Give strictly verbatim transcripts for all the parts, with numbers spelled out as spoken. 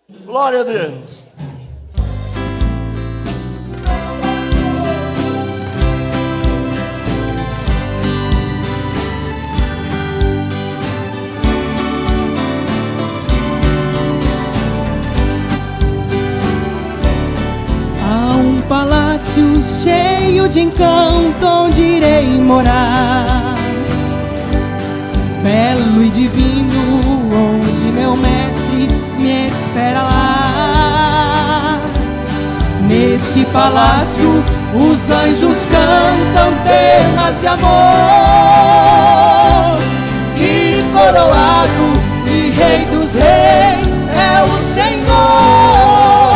Glória a Deus. Palácio cheio de encanto onde irei morar, belo e divino, onde meu mestre me espera lá. Nesse palácio os anjos cantam temas de amor, e coroado e rei dos reis é o Senhor.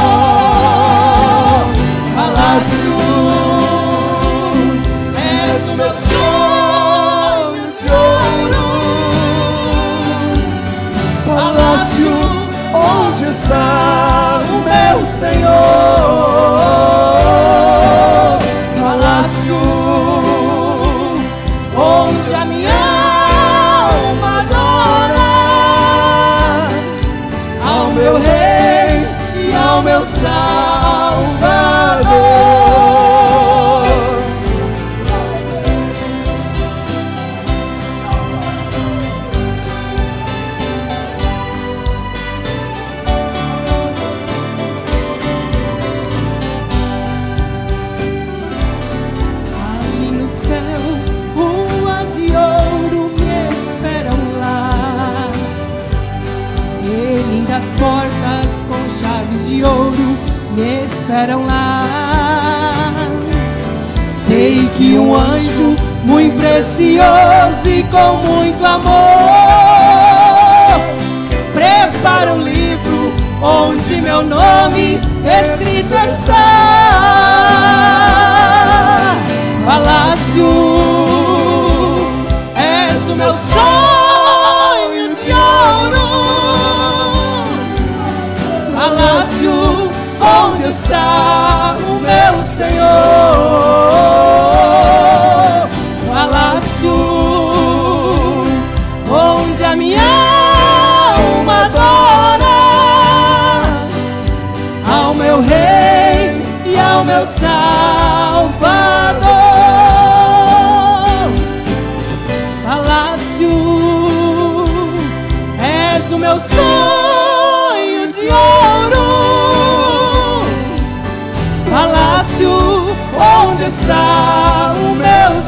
Palácio, és o meu sonho de ouro. Palácio, onde está o meu Senhor? Palácio, onde a minha alma adora ao meu rei e ao meu Salvador. Ali no céu, ruas de ouro me esperam lá, e lindas portas com chaves de ouro me esperam lá. Sei que um anjo muito precioso e com muito amor prepara um livro onde meu nome escrito está. Palácio, és o meu sonho de ouro. Palácio, onde está o meu Senhor? Palácio, onde a minha alma adora ao meu rei e ao meu Salvador. Palácio, és o meu sonho de ouro. Palácio, onde está o meu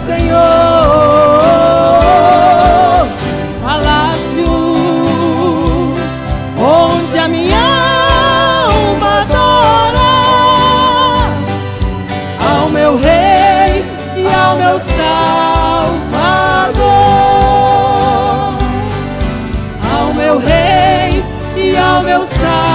Senhor? Palácio, onde a minha alma adora ao meu rei e ao meu Salvador. Ao meu rei e ao meu Salvador.